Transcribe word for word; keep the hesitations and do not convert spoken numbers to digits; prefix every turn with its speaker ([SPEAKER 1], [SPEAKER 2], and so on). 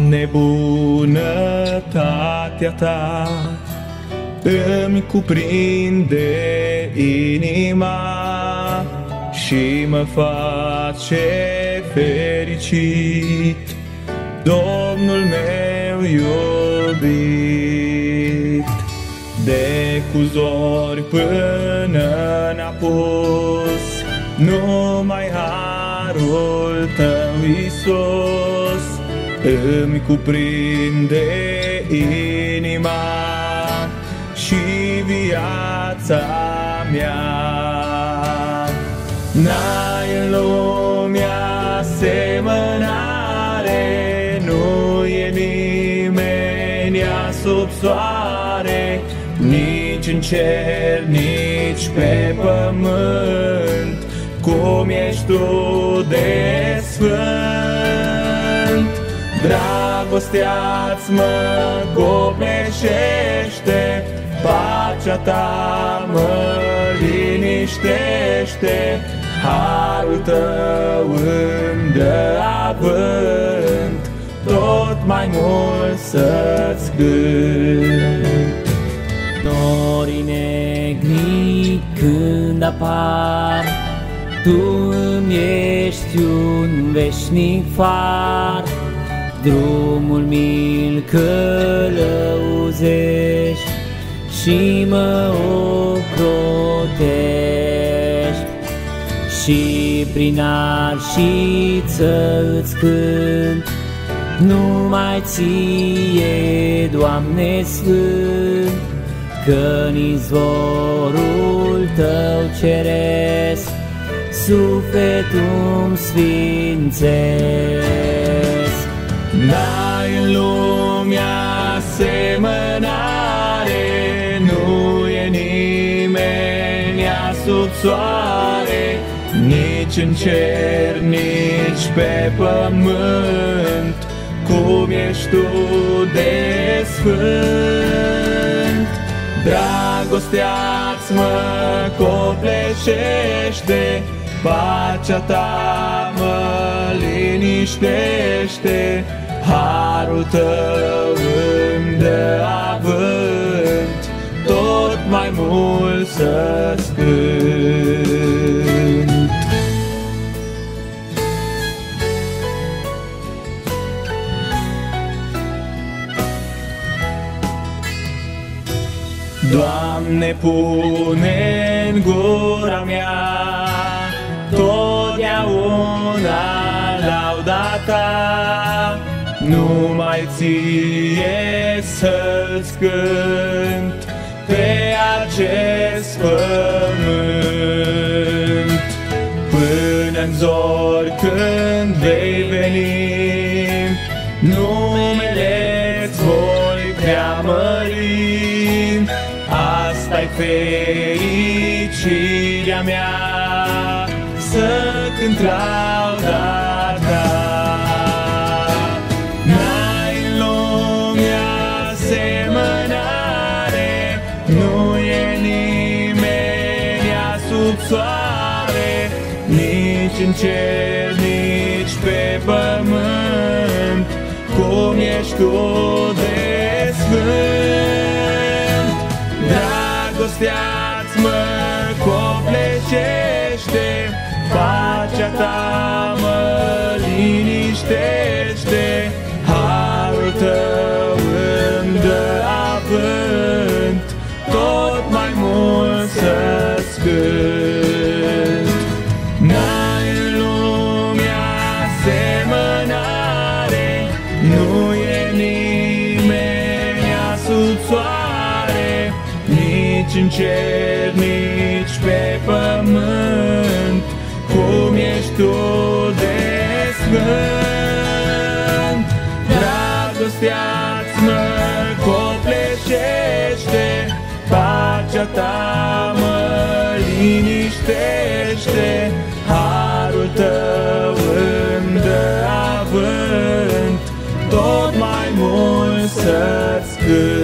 [SPEAKER 1] Doamne, bunătatea Ta îmi cuprinde inima și mă face fericit, Domnul meu iubit. De cu zori până n-apus, numai harul Tău, Iisus, îmi cuprinde inima și viața mea. N-ai în lume asemănare, nu e nimeni sub soare, nici în cer, nici pe pământ, cum ești Tu de sfânt. Dragostea-ți mă copleșește, pacea Ta mă liniștește, harul Tău îmi dă avânt, tot mai mult să-ți cânt.
[SPEAKER 2] Norii negri când apar, Tu îmi ești un veșnic far, drumul mi-l călăuzești și mă ocrotești. Și prin arșiță îți cânt, numai Ție, Doamne Sfânt, că-n izvorul Tău ceresc sufletul-mi sfințesc.
[SPEAKER 1] N-ai în lume asemănare, nu e nimeni sub soare, nici în cer, nici pe pământ, cum ești Tu de sfânt. Dragostea-ți mă copleșește, pacea Ta mă liniștește, harul Tău îmi dă avânt, tot mai mult să-ți cânt. Doamne, pune-n gura mea totdeauna lauda Ta, numai Ție să-ți cânt pe acest pământ. Până-n zori când vei veni, numele-ți voi preamări, asta-i fericirea mea, să cânt lauda Ta. N-ai în lume asemănare, nu e nimeni sub soare, nici în cer, nici pe pământ, cum ești Tu de sfânt. Dragostea-ți mă copleșește, pacea Ta mă liniștește, harul Tău îmi dă avânt, tot mai mult să-ți cânt. N-ai în lume asemănare, nu e nimeni sub soare, nici în cer, nici pe pământ, cum ești Tu de sfânt. Dragostea-ți mă copleșește, pacea Ta mă liniștește, harul Tău îmi dă avânt, tot mai mult să-ți cânt.